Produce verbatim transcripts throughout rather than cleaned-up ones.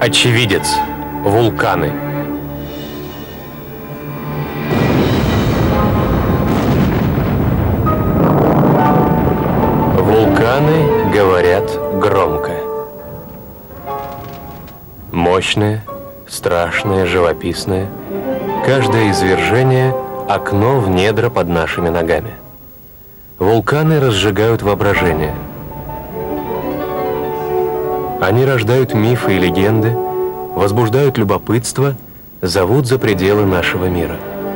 Очевидец. Вулканы. Вулканы говорят громко. Мощное, страшное, живописное. Каждое извержение — окно в недра под нашими ногами. Вулканы разжигают воображение. Они рождают мифы и легенды, возбуждают любопытство, зовут за пределы нашего мира.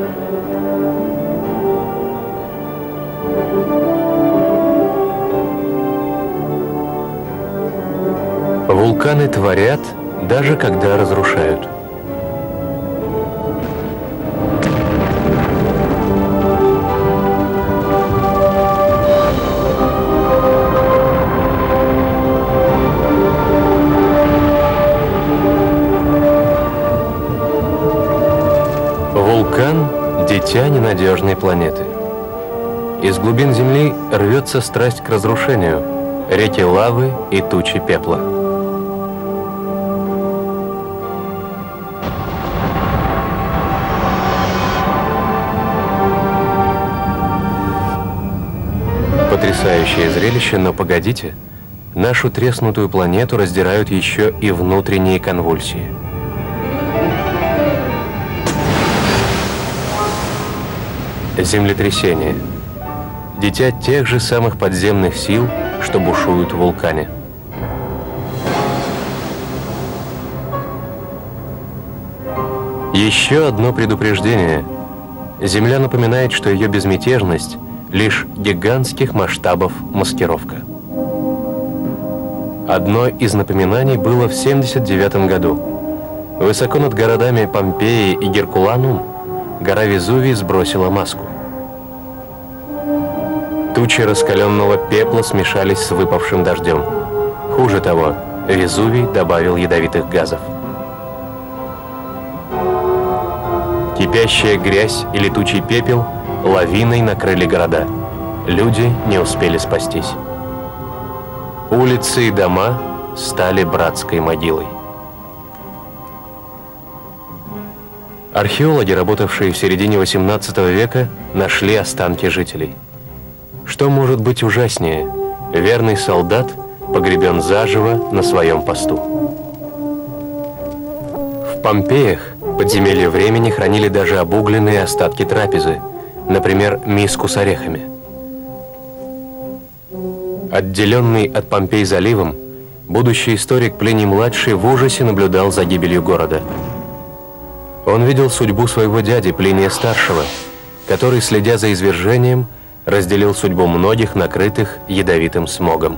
Вулканы творят, даже когда разрушают. Вулкан — дитя ненадежной планеты. Из глубин Земли рвется страсть к разрушению, реки лавы и тучи пепла. Потрясающее зрелище, но погодите, нашу треснутую планету раздирают еще и внутренние конвульсии. Землетрясение. Дитя тех же самых подземных сил, что бушуют в вулкане. Еще одно предупреждение. Земля напоминает, что ее безмятежность — лишь гигантских масштабов маскировка. Одно из напоминаний было в семьдесят девятом году. Высоко над городами Помпеи и Геркуланум гора Везувий сбросила маску. Тучи раскаленного пепла смешались с выпавшим дождем. Хуже того, Везувий добавил ядовитых газов. Кипящая грязь и летучий пепел лавиной накрыли города. Люди не успели спастись. Улицы и дома стали братской могилой. Археологи, работавшие в середине восемнадцатого века, нашли останки жителей. Что может быть ужаснее? Верный солдат погребен заживо на своем посту. В Помпеях, подземелье времени, хранили даже обугленные остатки трапезы, например, миску с орехами. Отделенный от Помпей заливом, будущий историк Плиний-младший в ужасе наблюдал за гибелью города. Он видел судьбу своего дяди Плиния-старшего, который, следя за извержением, разделил судьбу многих, накрытых ядовитым смогом.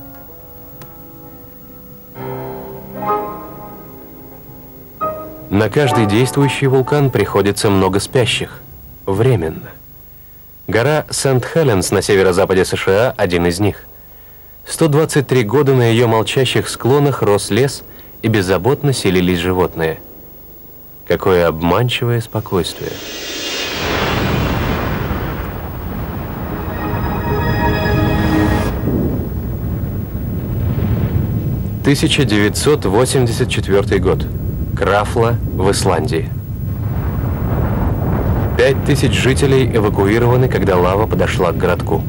На каждый действующий вулкан приходится много спящих. Временно. Гора Сент-Хеленс на северо-западе США – один из них. сто двадцать три года на ее молчащих склонах рос лес, и беззаботно селились животные. Какое обманчивое спокойствие. тысяча девятьсот восемьдесят четвёртый год. Крафла в Исландии. Пять тысяч жителей эвакуированы, когда лава подошла к городку.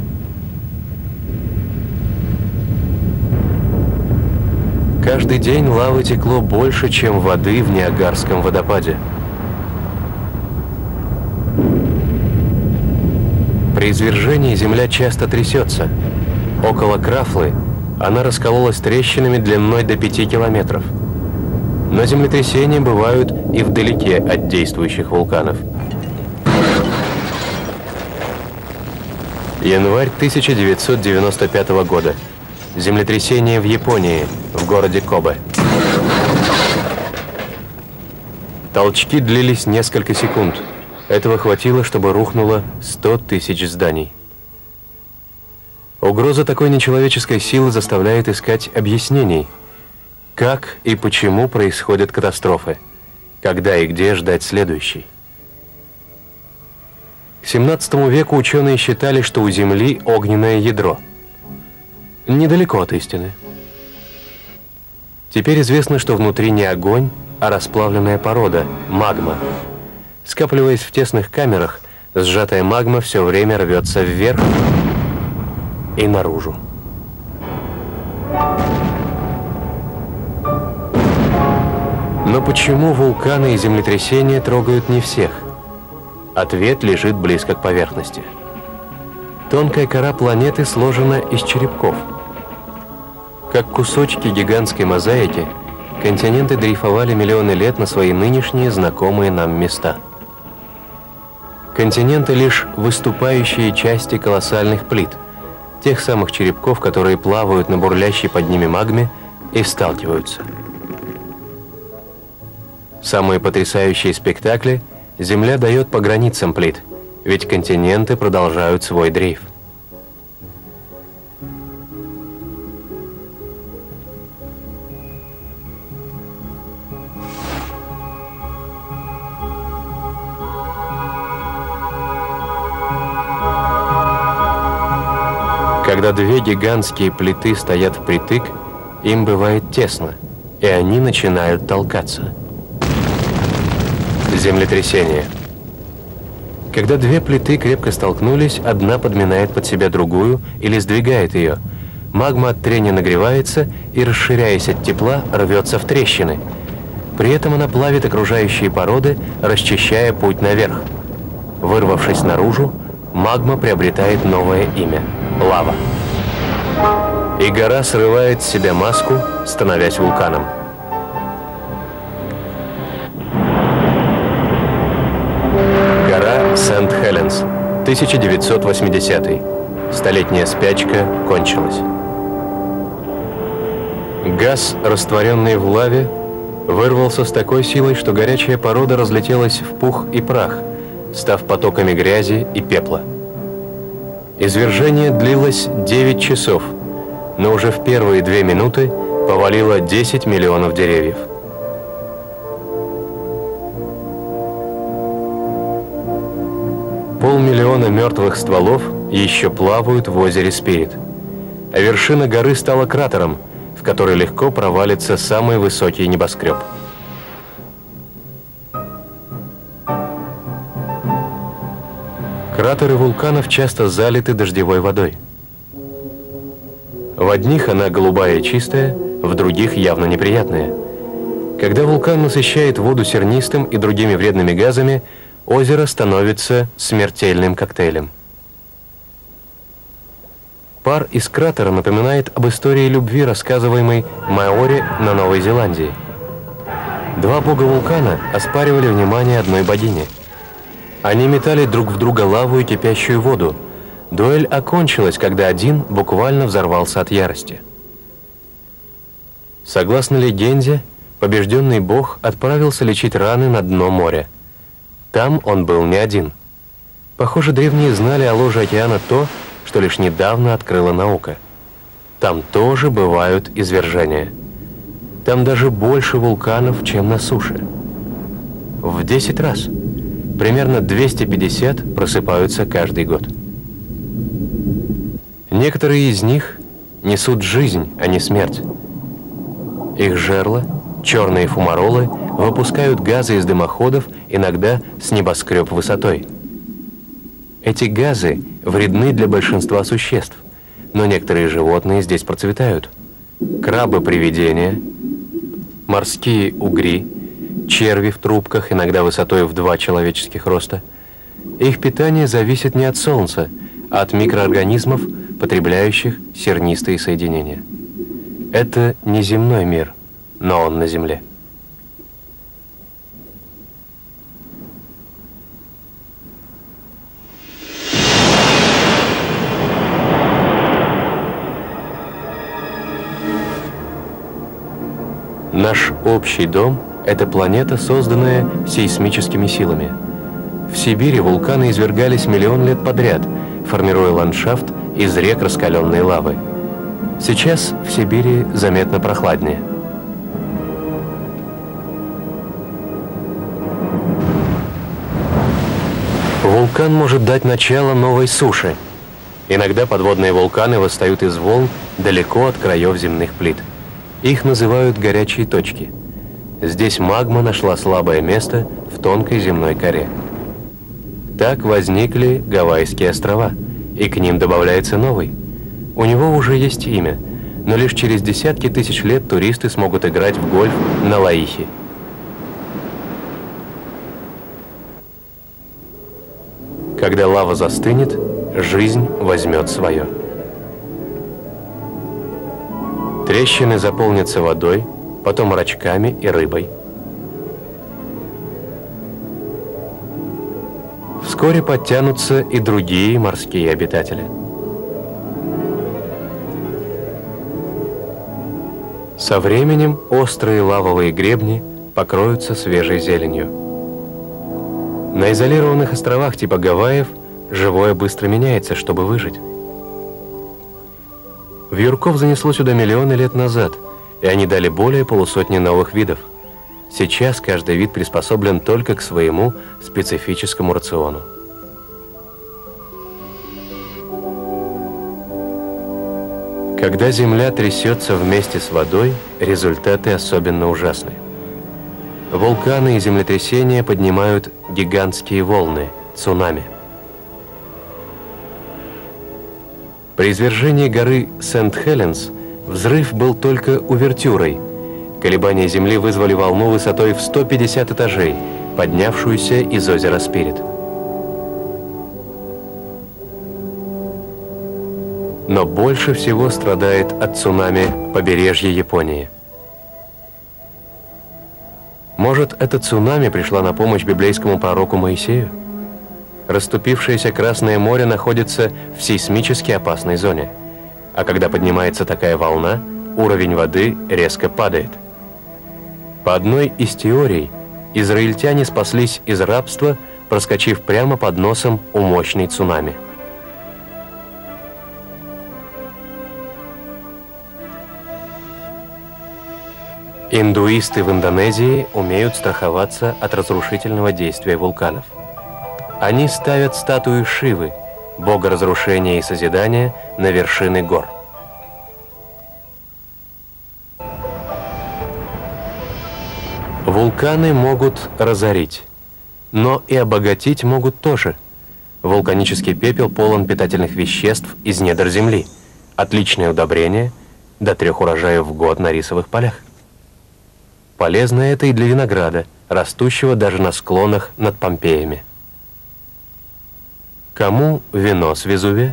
Каждый день лавы текло больше, чем воды в Ниагарском водопаде. При извержении земля часто трясется. Около Крафлы она раскололась трещинами длиной до пяти километров. Но землетрясения бывают и вдалеке от действующих вулканов. Январь тысяча девятьсот девяносто пятого года. Землетрясение в Японии, в городе Кобе. Толчки длились несколько секунд. Этого хватило, чтобы рухнуло сто тысяч зданий. Угроза такой нечеловеческой силы заставляет искать объяснений. Как и почему происходят катастрофы? Когда и где ждать следующей? К семнадцатому веку ученые считали, что у Земли огненное ядро. Недалеко от истины. Теперь известно, что внутри не огонь, а расплавленная порода – магма. Скапливаясь в тесных камерах, сжатая магма все время рвется вверх и наружу. Но почему вулканы и землетрясения трогают не всех? Ответ лежит близко к поверхности. Тонкая кора планеты сложена из черепков. Как кусочки гигантской мозаики, континенты дрейфовали миллионы лет на свои нынешние знакомые нам места. Континенты — лишь выступающие части колоссальных плит, тех самых черепков, которые плавают на бурлящей под ними магме и сталкиваются. Самые потрясающие спектакли Земля дает по границам плит, ведь континенты продолжают свой дрейф. Когда две гигантские плиты стоят впритык, им бывает тесно, и они начинают толкаться. Землетрясение. Когда две плиты крепко столкнулись, одна подминает под себя другую или сдвигает ее. Магма от трения нагревается и, расширяясь от тепла, рвется в трещины. При этом она плавит окружающие породы, расчищая путь наверх. Вырвавшись наружу, магма приобретает новое имя — лава. И гора срывает с себя маску, становясь вулканом. Гора Сент-Хеленс, тысяча девятьсот восьмидесятый. Столетняя спячка кончилась. Газ, растворенный в лаве, вырвался с такой силой, что горячая порода разлетелась в пух и прах, став потоками грязи и пепла. Извержение длилось девять часов, но уже в первые две минуты повалило десять миллионов деревьев. Полмиллиона мертвых стволов еще плавают в озере Спирит, а вершина горы стала кратером, в который легко провалится самый высокий небоскреб. Кратеры вулканов часто залиты дождевой водой. В одних она голубая и чистая, в других явно неприятная. Когда вулкан насыщает воду сернистым и другими вредными газами, озеро становится смертельным коктейлем. Пар из кратера напоминает об истории любви, рассказываемой маори на Новой Зеландии. Два бога вулкана оспаривали внимание одной богини. Они метали друг в друга лаву и кипящую воду. Дуэль окончилась, когда один буквально взорвался от ярости. Согласно легенде, побежденный бог отправился лечить раны на дно моря. Там он был не один. Похоже, древние знали о ложе океана то, что лишь недавно открыла наука. Там тоже бывают извержения. Там даже больше вулканов, чем на суше. В десять раз. Примерно двести пятьдесят просыпаются каждый год. Некоторые из них несут жизнь, а не смерть. Их жерла, черные фумаролы, выпускают газы из дымоходов, иногда с небоскреб высотой. Эти газы вредны для большинства существ, но некоторые животные здесь процветают. Крабы-привидения, морские угри, черви в трубках, иногда высотой в два человеческих роста. Их питание зависит не от солнца, а от микроорганизмов, потребляющих сернистые соединения. Это не земной мир, но он на Земле. Наш общий дом — это планета, созданная сейсмическими силами. В Сибири вулканы извергались миллион лет подряд, формируя ландшафт из рек раскаленной лавы. Сейчас в Сибири заметно прохладнее. Вулкан может дать начало новой суше. Иногда подводные вулканы восстают из волн далеко от краев земных плит. Их называют горячие точки. Здесь магма нашла слабое место в тонкой земной коре. Так возникли Гавайские острова, и к ним добавляется новый. У него уже есть имя, но лишь через десятки тысяч лет туристы смогут играть в гольф на Лаихи. Когда лава застынет, жизнь возьмет свое. Трещины заполнятся водой, потом рачками и рыбой. Вскоре подтянутся и другие морские обитатели. Со временем острые лавовые гребни покроются свежей зеленью. На изолированных островах типа Гавайев живое быстро меняется, чтобы выжить. Вьюрков занесло сюда миллионы лет назад, и они дали более полусотни новых видов. Сейчас каждый вид приспособлен только к своему специфическому рациону. Когда Земля трясется вместе с водой, результаты особенно ужасны. Вулканы и землетрясения поднимают гигантские волны – цунами. При извержении горы Сент-Хеленс взрыв был только увертюрой. Колебания Земли вызвали волну высотой в сто пятьдесят этажей, поднявшуюся из озера Спирит. Но больше всего страдает от цунами побережье Японии. Может, это цунами пришла на помощь библейскому пророку Моисею? Расступившееся Красное море находится в сейсмически опасной зоне, а когда поднимается такая волна, уровень воды резко падает. По одной из теорий, израильтяне спаслись из рабства, проскочив прямо под носом у мощной цунами. Индуисты в Индонезии умеют страховаться от разрушительного действия вулканов. Они ставят статуи Шивы, бога разрушения и созидания, на вершины гор. Вулканы могут разорить, но и обогатить могут тоже. Вулканический пепел полон питательных веществ из недр земли, отличное удобрение, до трех урожаев в год на рисовых полях. Полезно это и для винограда, растущего даже на склонах над Помпеями. Кому вино с Везувия?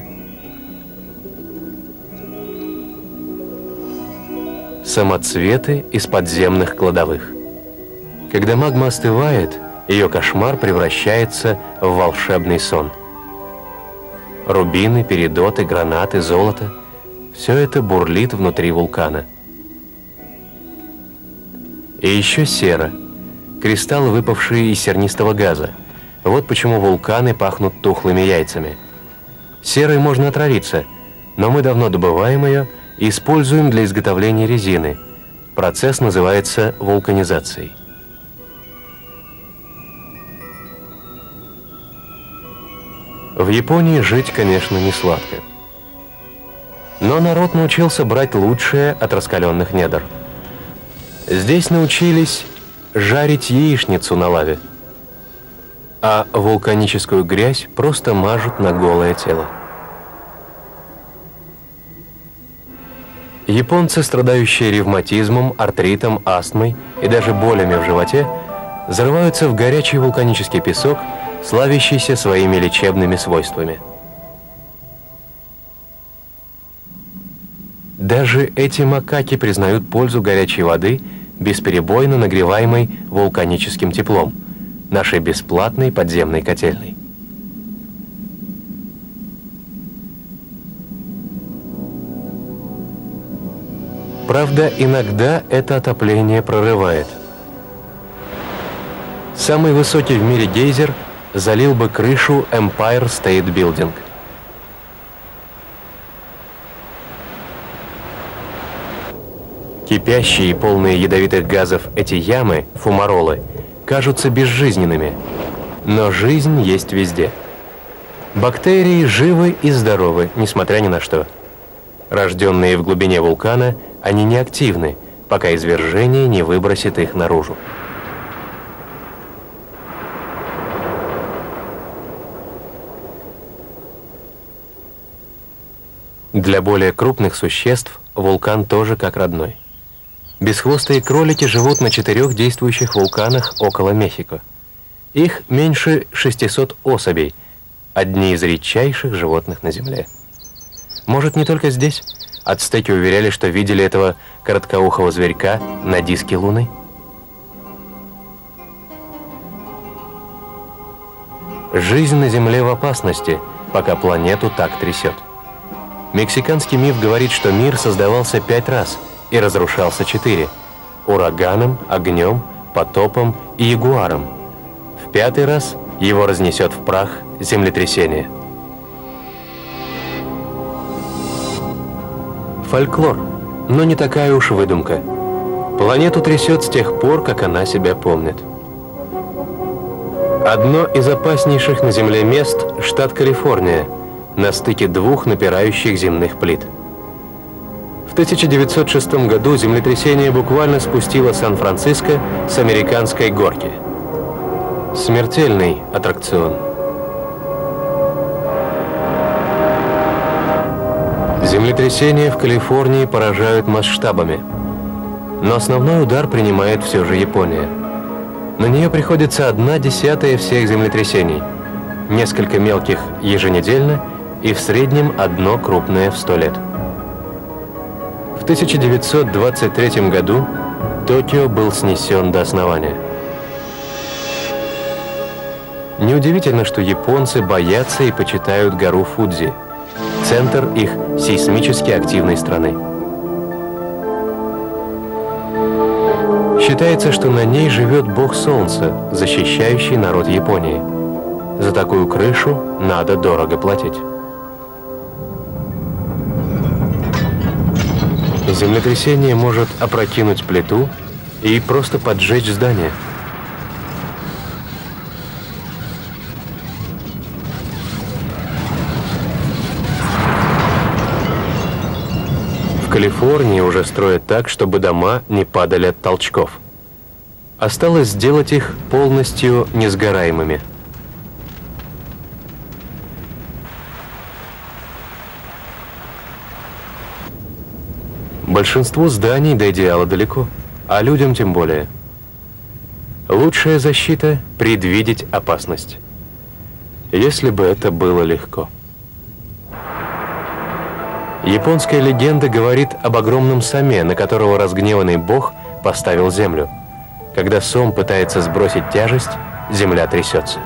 Самоцветы из подземных кладовых. Когда магма остывает, ее кошмар превращается в волшебный сон. Рубины, перидоты, гранаты, золото – все это бурлит внутри вулкана. И еще сера, кристаллы, выпавшие из сернистого газа. Вот почему вулканы пахнут тухлыми яйцами. Серой можно отравиться, но мы давно добываем ее и используем для изготовления резины. Процесс называется вулканизацией. В Японии жить, конечно, не сладко. Но народ научился брать лучшее от раскаленных недр. Здесь научились жарить яичницу на лаве, а вулканическую грязь просто мажут на голое тело. Японцы, страдающие ревматизмом, артритом, астмой и даже болями в животе, зарываются в горячий вулканический песок, славящийся своими лечебными свойствами. Даже эти макаки признают пользу горячей воды, бесперебойно нагреваемой вулканическим теплом, нашей бесплатной подземной котельной. Правда, иногда это отопление прорывает. Самый высокий в мире гейзер залил бы крышу Empire State Building. Кипящие и полные ядовитых газов эти ямы, фумаролы, кажутся безжизненными, но жизнь есть везде. Бактерии живы и здоровы, несмотря ни на что. Рожденные в глубине вулкана, они неактивны, пока извержение не выбросит их наружу. Для более крупных существ вулкан тоже как родной. Бесхвостые кролики живут на четырех действующих вулканах около Мехико. Их меньше шестисот особей, одни из редчайших животных на Земле. Может, не только здесь? Ацтеки уверяли, что видели этого короткоухого зверька на диске Луны. Жизнь на Земле в опасности, пока планету так трясет. Мексиканский миф говорит, что мир создавался пять раз и разрушался четыре – ураганом, огнем, потопом и ягуаром. В пятый раз его разнесет в прах землетрясение. Фольклор, но не такая уж выдумка. Планету трясет с тех пор, как она себя помнит. Одно из опаснейших на Земле мест – штат Калифорния, на стыке двух напирающих земных плит. В тысяча девятьсот шестом году землетрясение буквально спустило Сан-Франциско с американской горки. Смертельный аттракцион. Землетрясения в Калифорнии поражают масштабами, но основной удар принимает все же Япония. На нее приходится одна десятая всех землетрясений, несколько мелких еженедельно и в среднем одно крупное в сто лет. В тысяча девятьсот двадцать третьем году Токио был снесен до основания. Неудивительно, что японцы боятся и почитают гору Фудзи, центр их сейсмически активной страны. Считается, что на ней живет бог Солнца, защищающий народ Японии. За такую крышу надо дорого платить. Землетрясение может опрокинуть плиту и просто поджечь здание. В Калифорнии уже строят так, чтобы дома не падали от толчков. Осталось сделать их полностью несгораемыми. Большинству зданий до идеала далеко, а людям тем более. Лучшая защита — предвидеть опасность. Если бы это было легко. Японская легенда говорит об огромном соме, на которого разгневанный бог поставил землю. Когда сом пытается сбросить тяжесть, земля трясется.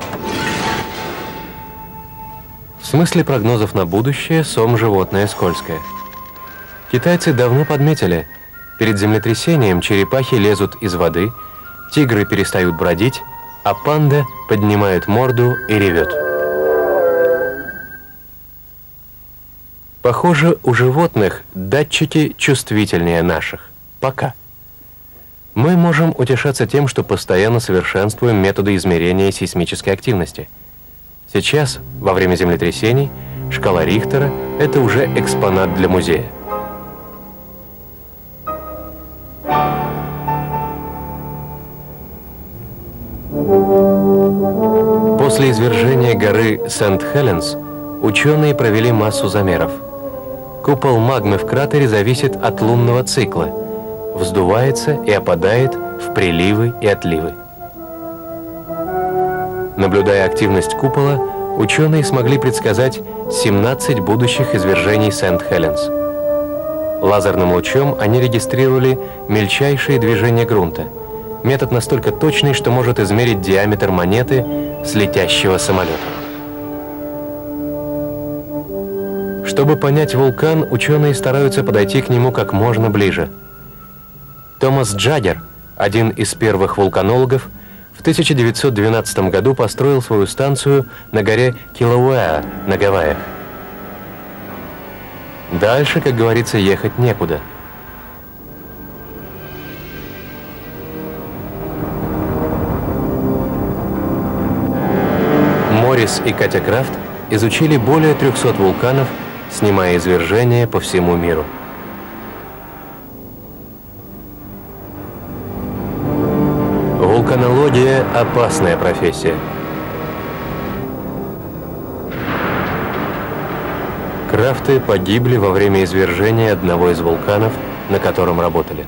В смысле прогнозов на будущее, сом — животное скользкое. Китайцы давно подметили, перед землетрясением черепахи лезут из воды, тигры перестают бродить, а панда поднимает морду и ревет. Похоже, у животных датчики чувствительнее наших. Пока. Мы можем утешаться тем, что постоянно совершенствуем методы измерения сейсмической активности. Сейчас, во время землетрясений, шкала Рихтера — это уже экспонат для музея. После извержения горы Сент-Хеленс ученые провели массу замеров. Купол магмы в кратере зависит от лунного цикла, вздувается и опадает в приливы и отливы. Наблюдая активность купола, ученые смогли предсказать семнадцать будущих извержений Сент-Хеленс. Лазерным лучом они регистрировали мельчайшие движения грунта. Метод настолько точный, что может измерить диаметр монеты с летящего самолета. Чтобы понять вулкан, ученые стараются подойти к нему как можно ближе. Томас Джаггер, один из первых вулканологов, в тысяча девятьсот двенадцатом году построил свою станцию на горе Килауэа на Гавайях. Дальше, как говорится, ехать некуда. Моррис и Катя Крафт изучили более трёхсот вулканов, снимая извержения по всему миру. Более опасная профессия. Крафты погибли во время извержения одного из вулканов, на котором работали.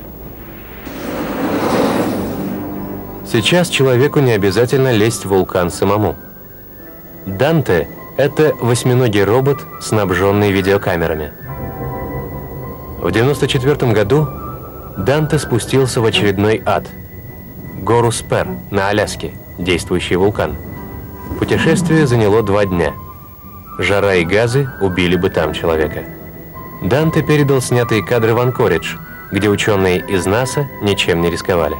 Сейчас человеку не обязательно лезть в вулкан самому. Данте — это восьминогий робот, снабженный видеокамерами. В девяносто четвёртом году Данте спустился в очередной ад — гору Спер на Аляске, действующий вулкан. Путешествие заняло два дня. Жара и газы убили бы там человека. Данте передал снятые кадры в Анкоридж, где ученые из НАСА ничем не рисковали.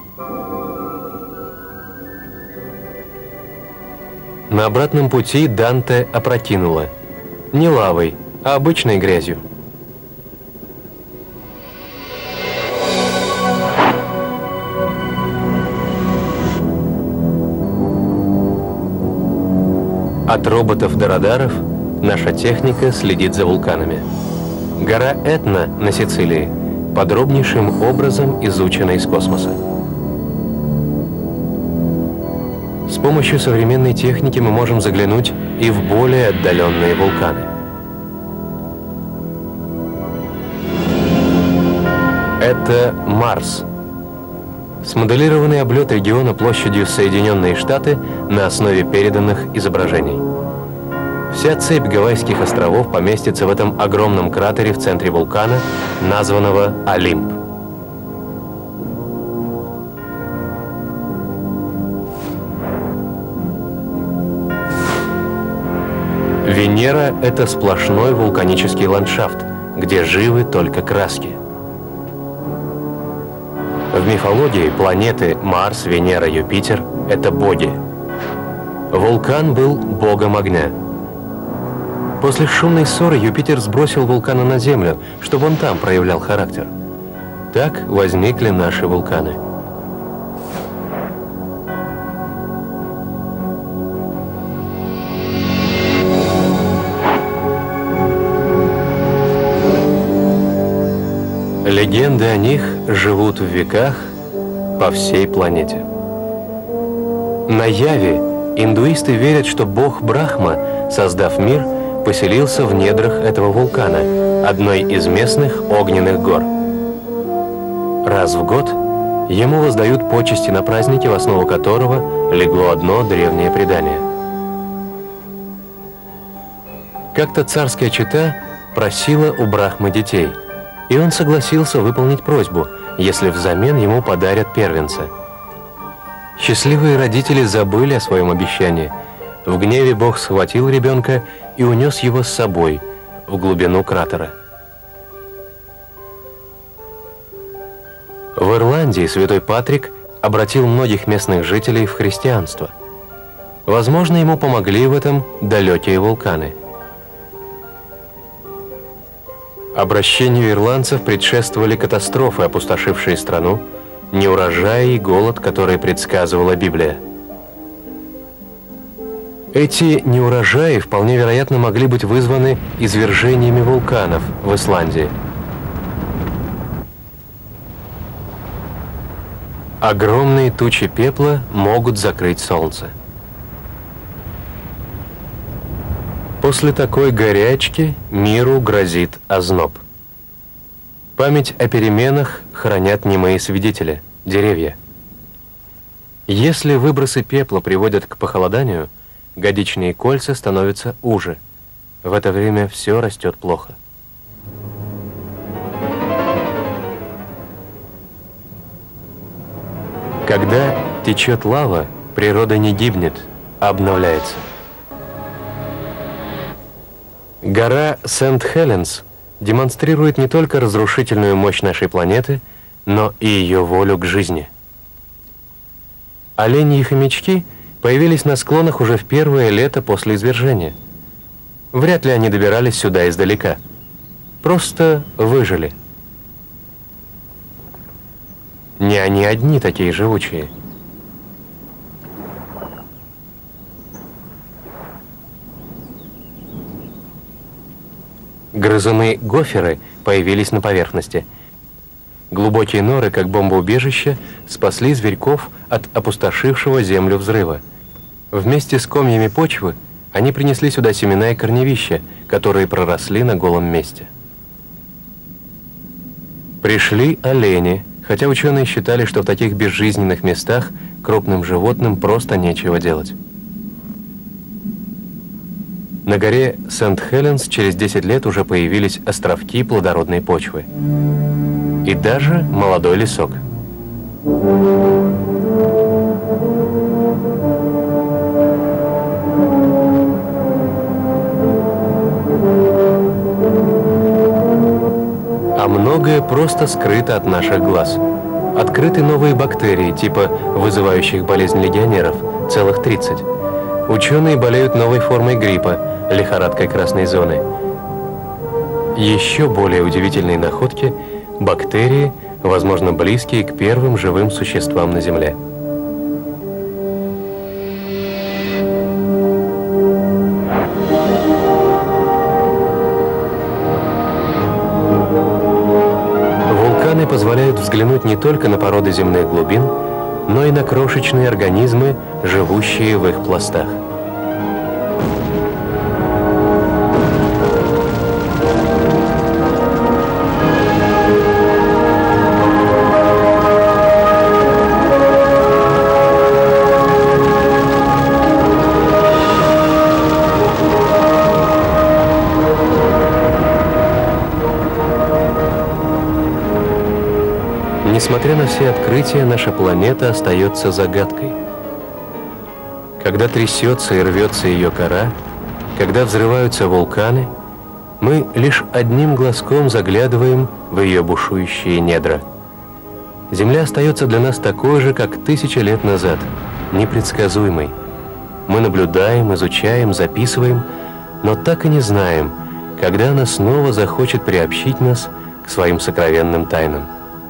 На обратном пути Данте опрокинуло. Не лавой, а обычной грязью. От роботов до радаров наша техника следит за вулканами. Гора Этна на Сицилии подробнейшим образом изучена из космоса. С помощью современной техники мы можем заглянуть и в более отдаленные вулканы. Это Марс. Смоделированный облет региона площадью Соединенные Штаты на основе переданных изображений. Вся цепь Гавайских островов поместится в этом огромном кратере в центре вулкана, названного Олимп. Венера — это сплошной вулканический ландшафт, где живы только краски. В мифологии планеты Марс, Венера, Юпитер — это боги. Вулкан был богом огня. После шумной ссоры Юпитер сбросил вулкана на Землю, чтобы он там проявлял характер. Так возникли наши вулканы. Легенды о них живут в веках по всей планете. На Яве индуисты верят, что бог Брахма, создав мир, поселился в недрах этого вулкана, одной из местных огненных гор. Раз в год ему воздают почести на празднике, в основу которого легло одно древнее предание. Как-то царская чета просила у Брахмы детей, и он согласился выполнить просьбу, если взамен ему подарят первенца. Счастливые родители забыли о своем обещании. В гневе Бог схватил ребенка и унес его с собой в глубину кратера. В Ирландии святой Патрик обратил многих местных жителей в христианство. Возможно, ему помогли в этом далекие вулканы. Обращению ирландцев предшествовали катастрофы, опустошившие страну, неурожаи и голод, которые предсказывала Библия. Эти неурожаи вполне вероятно могли быть вызваны извержениями вулканов в Исландии. Огромные тучи пепла могут закрыть солнце. После такой горячки миру грозит озноб. Память о переменах хранят немые свидетели — деревья. Если выбросы пепла приводят к похолоданию, годичные кольца становятся уже. В это время все растет плохо. Когда течет лава, природа не гибнет, а обновляется. Гора Сент-Хеленс демонстрирует не только разрушительную мощь нашей планеты, но и ее волю к жизни. Олени и хомячки появились на склонах уже в первое лето после извержения. Вряд ли они добирались сюда издалека. Просто выжили. Не они одни такие живучие. Грызуны-гоферы появились на поверхности. Глубокие норы, как бомбоубежище, спасли зверьков от опустошившего землю взрыва. Вместе с комьями почвы они принесли сюда семена и корневища, которые проросли на голом месте. Пришли олени, хотя ученые считали, что в таких безжизненных местах крупным животным просто нечего делать. На горе Сент-Хеленс через десять лет уже появились островки плодородной почвы. И даже молодой лесок. А многое просто скрыто от наших глаз. Открыты новые бактерии, типа вызывающих болезнь легионеров, целых тридцать. Ученые болеют новой формой гриппа, лихорадкой красной зоны. Еще более удивительные находки – бактерии, возможно, близкие к первым живым существам на Земле. Вулканы позволяют взглянуть не только на породы земных глубин, но и на крошечные организмы, живущие в их пластах. Несмотря на все открытия, наша планета остается загадкой. Когда трясется и рвется ее кора, когда взрываются вулканы, мы лишь одним глазком заглядываем в ее бушующие недра. Земля остается для нас такой же, как тысячи лет назад, непредсказуемой. Мы наблюдаем, изучаем, записываем, но так и не знаем, когда она снова захочет приобщить нас к своим сокровенным тайнам.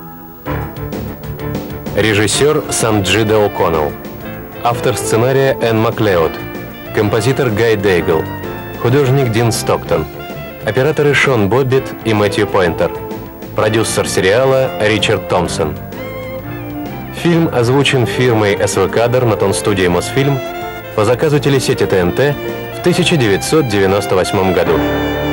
Режиссер Санджида О'Коннелл, автор сценария Энн Маклеод, композитор Гай Дейгл, художник Дин Стоктон, операторы Шон Боббит и Мэтью Пойнтер, продюсер сериала Ричард Томпсон. Фильм озвучен фирмой эс вэ Кадр на тонстудии Мосфильм по заказу телесети тэ эн тэ в тысяча девятьсот девяносто восьмом году.